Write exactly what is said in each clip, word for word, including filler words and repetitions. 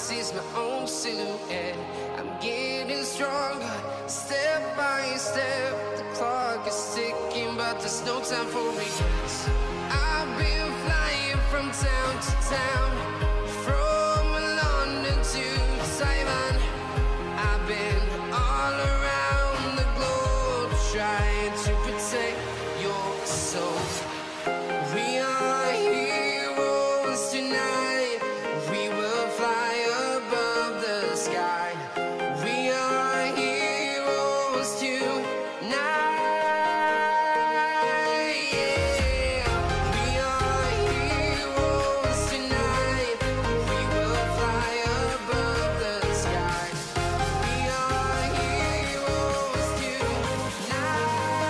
sees my own silhouette. I'm getting stronger, step by step. The clock is ticking, but there's no time for regrets. I've been flying from town to town, from London to Taiwan. I've been all around the globe, trying to protect your soul. We are heroes tonight. We will fly above the sky. We are heroes tonight. Yeah. We are heroes tonight. We will fly above the sky. We are heroes tonight.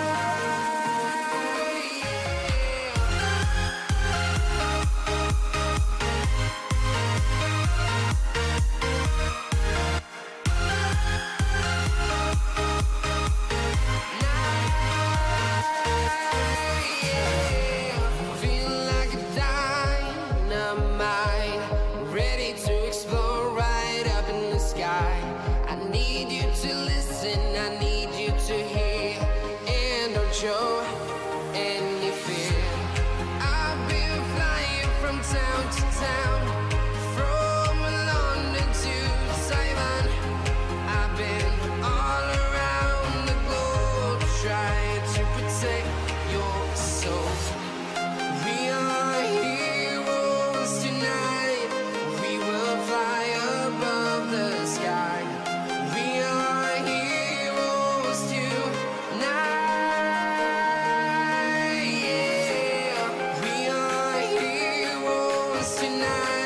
Feel like a dynamite, ready to explore right up in the sky. I need you to listen, I need you to hear, and don't show any fear. I've been flying from town to town, from London to Taiwan. I've been all around the globe, trying to protect your soul. We are heroes tonight. We will fly above the sky. We are heroes tonight. Yeah. We are heroes tonight.